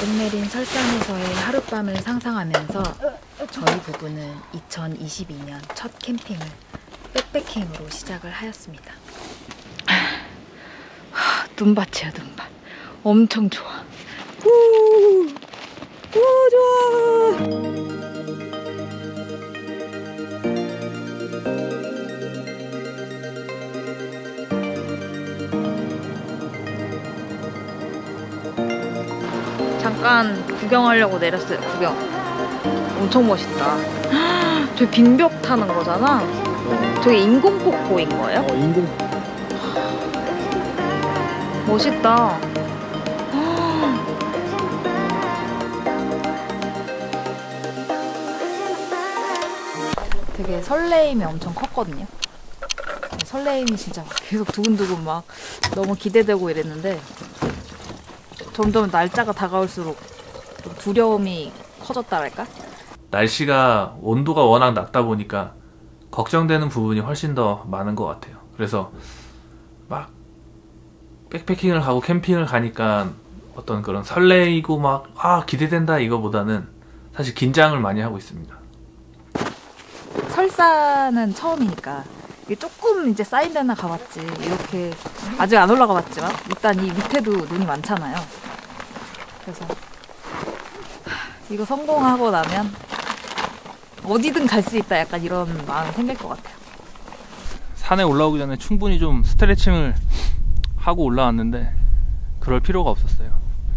끝내린 설산에서의 하룻밤을 상상하면서 저희 부부는 2022년 첫 캠핑을 백패킹으로 시작을 하였습니다. 눈밭이야, 눈밭. 엄청 좋아. 우, 좋아. 잠깐 구경하려고 내렸어요. 구경. 엄청 멋있다. 저기 빙벽 타는 거잖아. 저게 인공폭포인 거예요? 인공. 멋있다. 되게 설레임이 엄청 컸거든요. 설레임이 진짜 계속 두근두근 막 너무 기대되고 이랬는데 점점 날짜가 다가올수록 좀 두려움이 커졌다랄까? 날씨가 온도가 워낙 낮다 보니까 걱정되는 부분이 훨씬 더 많은 것 같아요. 그래서 막 백패킹을 하고 캠핑을 가니까 어떤 그런 설레이고 막 기대된다 이거보다는 사실 긴장을 많이 하고 있습니다. 설산은 처음이니까 이게 조금 이제 쌓인 데나 가봤지 이렇게 아직 안 올라가 봤지만 일단 이 밑에도 눈이 많잖아요. 그래서 이거 성공하고 나면 어디든 갈 수 있다 약간 이런 마음이 생길 것 같아요. 산에 올라오기 전에 충분히 좀 스트레칭을 하고 올라왔는데 그럴 필요가 없었어요.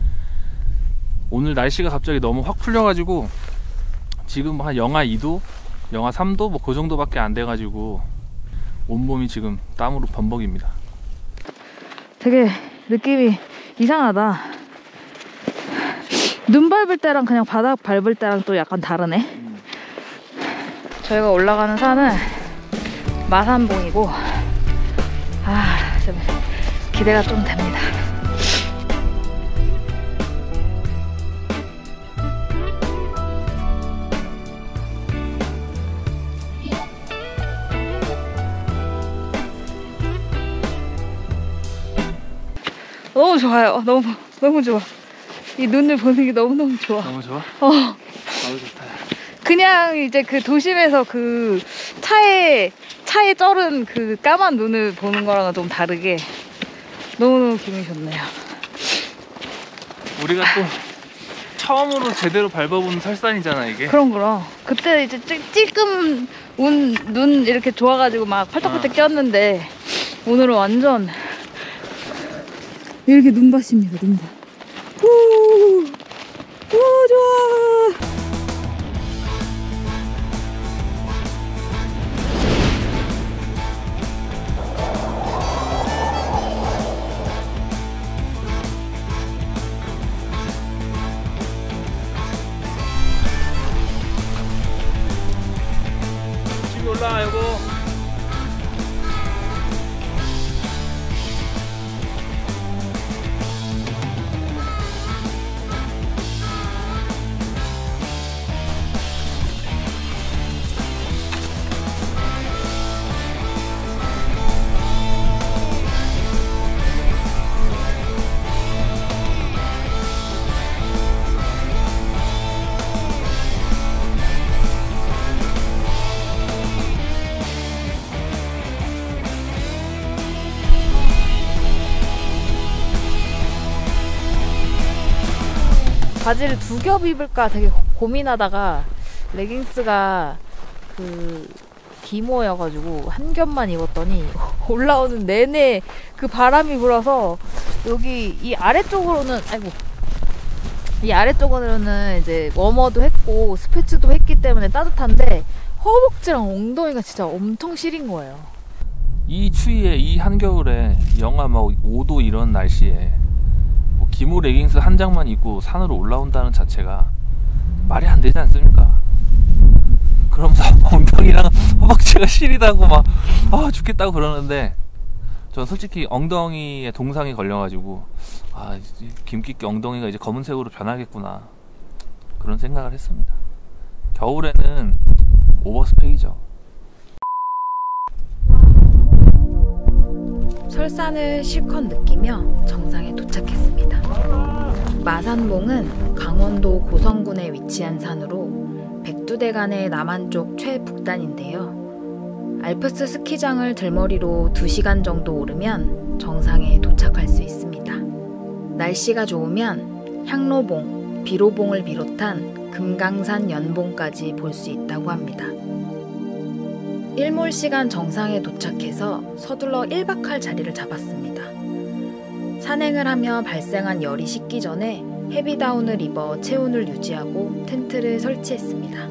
오늘 날씨가 갑자기 너무 확 풀려가지고 지금 한 영하 2도? 영하 3도? 뭐 그 정도밖에 안 돼가지고 온몸이 지금 땀으로 범벅입니다. 되게 느낌이 이상하다. 눈 밟을 때랑 그냥 바닥 밟을 때랑 또 약간 다르네. 저희가 올라가는 산은 마산봉이고 좀 기대가 좀 됩니다. 너무 좋아요. 너무 좋아. 이 눈을 보는 게 너무너무 좋아. 너무 좋아? 너무 좋다. 그냥 이제 그 도심에서 그 차에 쩔은 그 까만 눈을 보는 거랑은 좀 다르게 너무너무 기분이 좋네요. 우리가 또 처음으로 제대로 밟아보는 설산이잖아 이게. 그럼 그때 이제 찔끔 눈 이렇게 좋아가지고 막 팔딱팔딱 꼈는데 오늘은 완전 이렇게 눈밭입니다. 눈밭. 좋아. 지금 올라와 요거. 바지를 두 겹 입을까 되게 고민하다가 레깅스가 그 기모여가지고 한 겹만 입었더니 올라오는 내내 그 바람이 불어서 여기 이 아래쪽으로는 이 아래쪽으로는 이제 워머도 했고 스패츠도 했기 때문에 따뜻한데 허벅지랑 엉덩이가 진짜 엄청 시린 거예요. 이 추위에 이 한겨울에 영하 막 5도 이런 날씨에 기모 레깅스 한 장만 입고 산으로 올라온다는 자체가 말이 안 되지 않습니까? 그러면서 엉덩이랑 허벅지가 시리다고 막 죽겠다고 그러는데 전 솔직히 엉덩이에 동상이 걸려가지고 김끼끼 엉덩이가 이제 검은색으로 변하겠구나 그런 생각을 했습니다. 겨울에는 오버스펙이죠. 설산을 실컷 느끼며 정상에 도착했습니다. 마산봉은 강원도 고성군에 위치한 산으로 백두대간의 남한쪽 최북단인데요. 알프스 스키장을 들머리로 2시간 정도 오르면 정상에 도착할 수 있습니다. 날씨가 좋으면 향로봉, 비로봉을 비롯한 금강산 연봉까지 볼 수 있다고 합니다. 일몰시간 정상에 도착해서 서둘러 1박할 자리를 잡았습니다. 산행을 하며 발생한 열이 식기 전에 헤비다운을 입어 체온을 유지하고 텐트를 설치했습니다.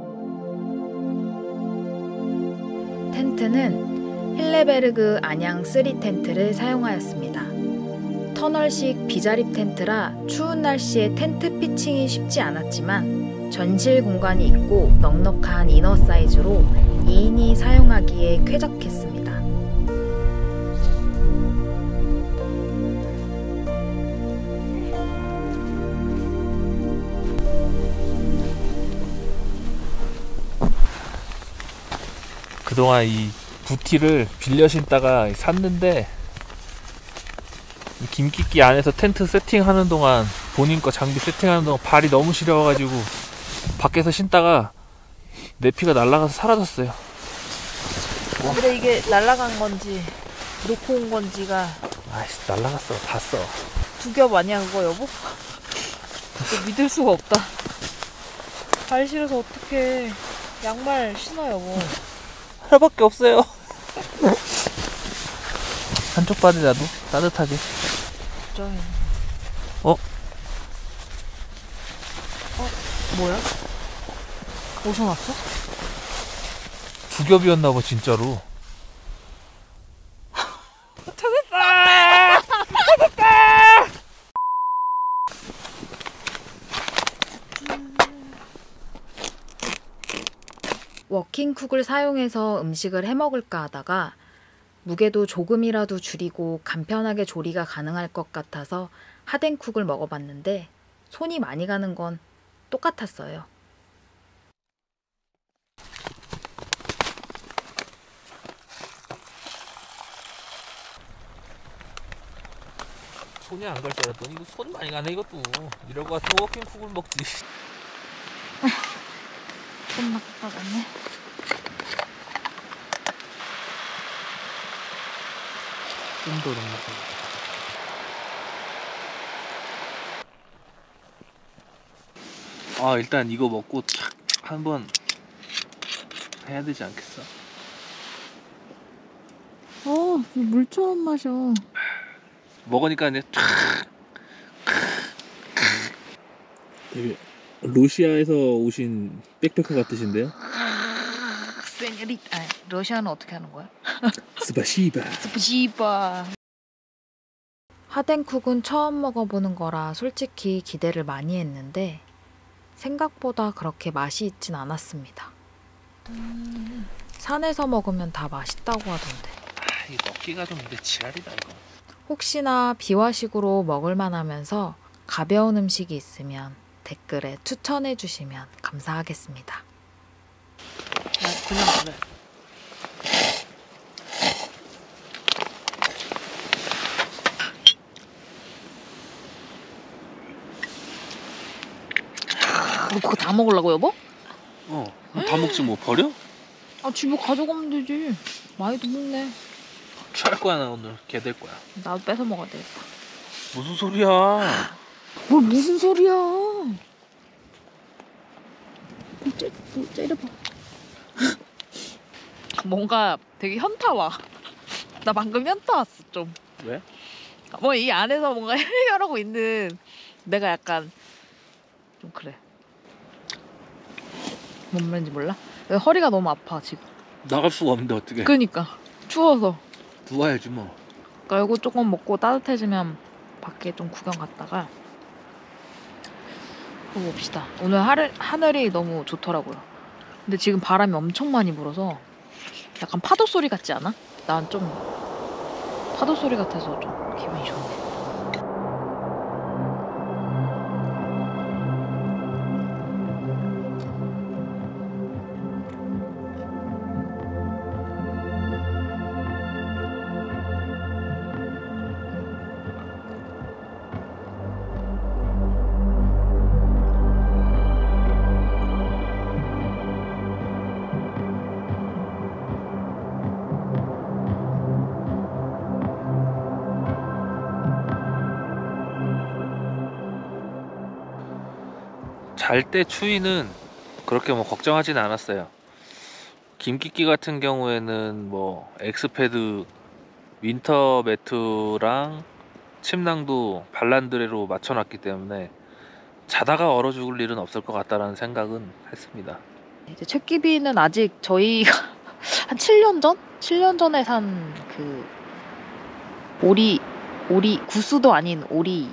텐트는 힐레베르그 안양 3 텐트를 사용하였습니다. 터널식 비자립 텐트라 추운 날씨에 텐트 피칭이 쉽지 않았지만 전실 공간이 있고 넉넉한 이너 사이즈로 2인이 사용하기에 쾌적했습니다. 그동안 이 부티를 빌려 신다가 샀는데 김끼끼 안에서 텐트 세팅하는 동안 본인 거 장비 세팅하는 동안 발이 너무 시려워가지고 밖에서 신다가 내 피가 날아가서 사라졌어요. 근데 이게 날아간 건지 놓고 온 건지가 아이씨 날아갔어. 봤어. 두 겹 아니야 그거 여보? 믿을 수가 없다. 발 시려서 어떡해. 양말 신어 여보. 하나밖에 없어요. 한쪽 발이라도 따뜻하게. 걱정해. 뭐야? 어디서 났어? 두 겹이었나봐 진짜로. 워킹쿡을 사용해서 음식을 해먹을까 하다가 무게도 조금이라도 줄이고 간편하게 조리가 가능할 것 같아서 하덴쿡을 먹어봤는데 손이 많이 가는 건 똑같았어요. 손이 안 갈 줄 알았더니 이거 손 많이 가네 이것도. 이러고 같은 워킹쿡을 먹지. 손 나빠졌네. 좀더 넉넉하게. 아 일단 이거 먹고 촥 한번 해야 되지 않겠어? 물처럼 마셔. 먹으니까 이제 촥 되게 러시아에서 오신 백패커 같으신데요? 세뇨리타. 러시아는 어떻게 하는 거야? 스파시바. 스파시바. 하덴쿡은 처음 먹어보는 거라 솔직히 기대를 많이 했는데 생각보다 그렇게 맛이 있진 않았습니다. 산에서 먹으면 다 맛있다고 하던데. 이거 먹기가 좀 근데 지랄이다 이거. 혹시나 비화식으로 먹을만 하면서 가벼운 음식이 있으면 댓글에 추천해 주시면 감사하겠습니다. 그냥 그래. 너 그거 다 먹으려고 여보? 다 먹지 뭐 버려? 아 집에 가져가면 되지. 많이도 먹네. 취할 거야 나 오늘. 개 될 거야. 나도 뺏어 먹어야 되겠다. 무슨 소리야? 뭘 무슨 소리야? 째려봐. 뭔가 되게 현타 와. 나 방금 현타 왔어 좀. 왜? 뭐 이 안에서 뭔가 해결하고 있는 내가 약간 좀 그래. 뭔 말인지 몰라? 허리가 너무 아파 지금. 나갈 수가 없는데 어떻게? 그니까 추워서. 누워야지 뭐. 그러니까 이거 조금 먹고 따뜻해지면 밖에 좀 구경 갔다가 보고 봅시다. 오늘 하늘이 너무 좋더라고요. 근데 지금 바람이 엄청 많이 불어서 약간 파도 소리 같지 않아? 난 좀 파도 소리 같아서 좀 기분이 좋네. 잘 때 추위는 그렇게 뭐 걱정하진 않았어요. 김끼끼 같은 경우에는 뭐 엑스패드 윈터 매트랑 침낭도 발란드레로 맞춰놨기 때문에 자다가 얼어 죽을 일은 없을 것 같다라는 생각은 했습니다. 이제 책기비는 아직 저희가 한 7년 전? 7년 전에 산 그 오리 구스도 아닌 오리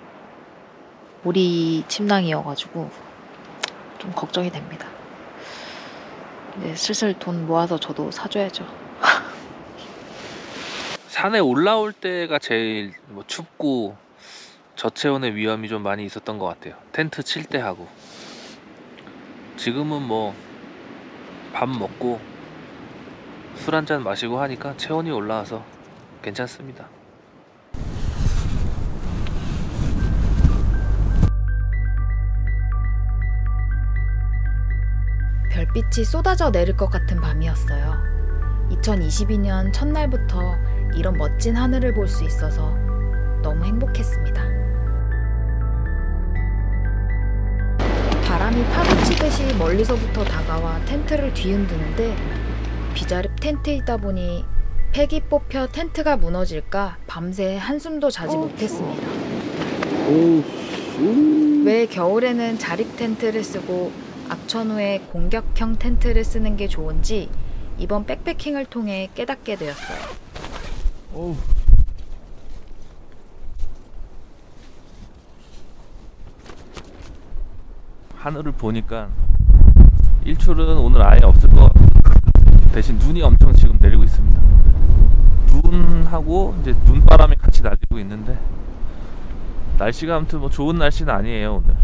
침낭이어가지고 좀 걱정이 됩니다. 이제 슬슬 돈 모아서 저도 사줘야죠. 산에 올라올 때가 제일 뭐 춥고 저체온의 위험이 좀 많이 있었던 것 같아요. 텐트 칠 때 하고. 지금은 뭐 밥 먹고 술 한잔 마시고 하니까 체온이 올라와서 괜찮습니다. 별빛이 쏟아져 내릴 것 같은 밤이었어요. 2022년 첫날부터 이런 멋진 하늘을 볼 수 있어서 너무 행복했습니다. 바람이 파도치듯이 멀리서부터 다가와 텐트를 뒤흔드는데 비자립 텐트에 있다 보니 팩이 뽑혀 텐트가 무너질까 밤새 한숨도 자지 못했습니다. 왜 겨울에는 자립 텐트를 쓰고 악천 후에 공격형 텐트를 쓰는 게 좋은지 이번 백패킹을 통해 깨닫게 되었어요. 하늘을 보니까 일출은 오늘 아예 없을 것 같아요. 대신 눈이 엄청 지금 내리고 있습니다. 눈하고 이제 눈바람이 같이 날리고 있는데 날씨가 아무튼 뭐 좋은 날씨는 아니에요 오늘.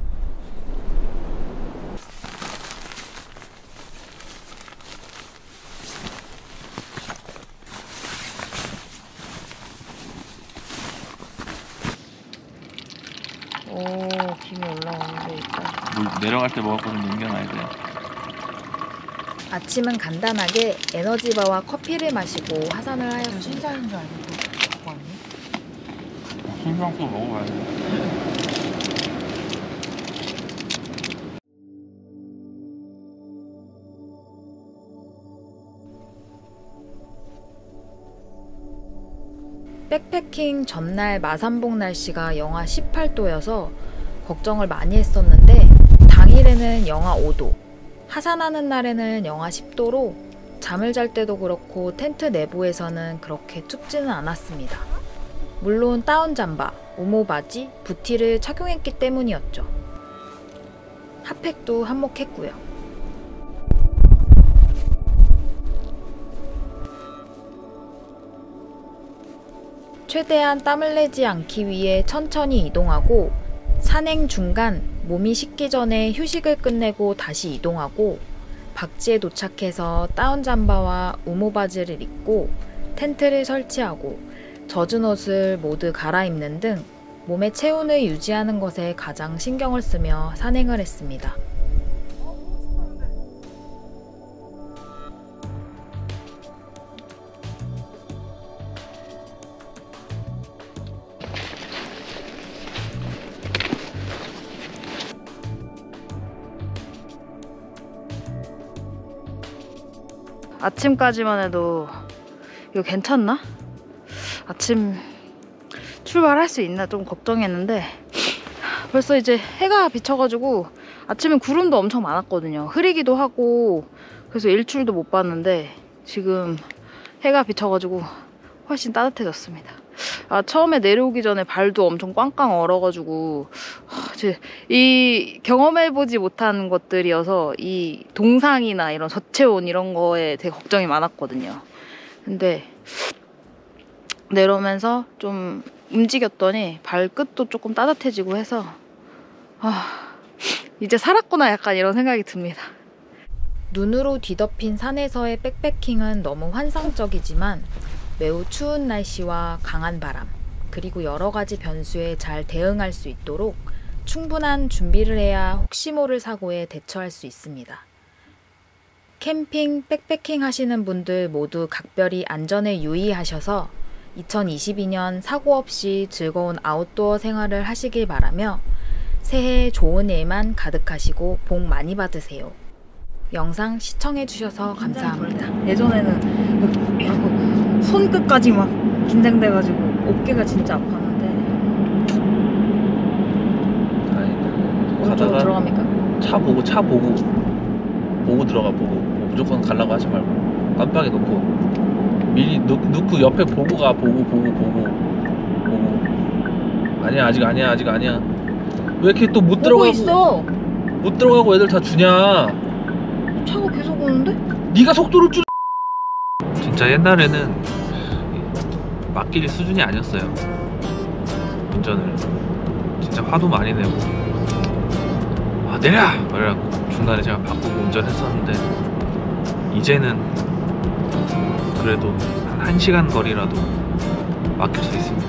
오, 김이 올라오는데 일단 물 내려갈 때 먹을 거는 남겨놔야 돼요. 아침은 간단하게 에너지바와 커피를 마시고 하산을 하였습니다. 신사인 줄 알고 그거 아니야? 신상도 먹어봐야 돼. 백패킹 전날 마산봉 날씨가 영하 18도여서 걱정을 많이 했었는데 당일에는 영하 5도, 하산하는 날에는 영하 10도로 잠을 잘 때도 그렇고 텐트 내부에서는 그렇게 춥지는 않았습니다. 물론 다운잠바, 우모바지, 부티를 착용했기 때문이었죠. 핫팩도 한몫했고요. 최대한 땀을 내지 않기 위해 천천히 이동하고 산행 중간 몸이 식기 전에 휴식을 끝내고 다시 이동하고 박지에 도착해서 다운잠바와 우모바지를 입고 텐트를 설치하고 젖은 옷을 모두 갈아입는 등 몸의 체온을 유지하는 것에 가장 신경을 쓰며 산행을 했습니다. 아침까지만 해도 이거 괜찮나? 아침 출발할 수 있나 좀 걱정했는데 벌써 이제 해가 비쳐가지고 아침엔 구름도 엄청 많았거든요. 흐리기도 하고 그래서 일출도 못 봤는데 지금 해가 비쳐가지고 훨씬 따뜻해졌습니다. 처음에 내려오기 전에 발도 엄청 꽝꽝 얼어가지고 이 경험해보지 못한 것들이어서 이 동상이나 이런 저체온 이런 거에 되게 걱정이 많았거든요. 근데 내려오면서 좀 움직였더니 발끝도 조금 따뜻해지고 해서 이제 살았구나 약간 이런 생각이 듭니다. 눈으로 뒤덮인 산에서의 백패킹은 너무 환상적이지만 매우 추운 날씨와 강한 바람, 그리고 여러 가지 변수에 잘 대응할 수 있도록 충분한 준비를 해야 혹시 모를 사고에 대처할 수 있습니다. 캠핑, 백패킹 하시는 분들 모두 각별히 안전에 유의하셔서 2022년 사고 없이 즐거운 아웃도어 생활을 하시길 바라며 새해 좋은 일만 가득하시고 복 많이 받으세요. 영상 시청해주셔서 감사합니다. 예전에는 이러고 손끝까지 막 긴장돼가지고 어깨가 진짜 아팠는데. 다행이다. 오른쪽으로 가다가 들어갑니까? 차 보고 들어가. 보고 뭐 무조건 가려고 하지 말고 깜빡이 놓고 미리 놓고 옆에 보고 가. 보고 아니야 아직 아니야 왜 이렇게 또 못 보고 들어가고 있어. 못 들어가고 애들 다 주냐. 차가 계속 오는데? 네가 속도를 줄. 진짜 옛날에는 맡길 수준이 아니었어요. 운전을 진짜 화도 많이 내고 아 내려! 그래갖고 중간에 제가 바꾸고 운전했었는데 이제는 그래도 한 1시간 거리라도 맡길 수 있습니다.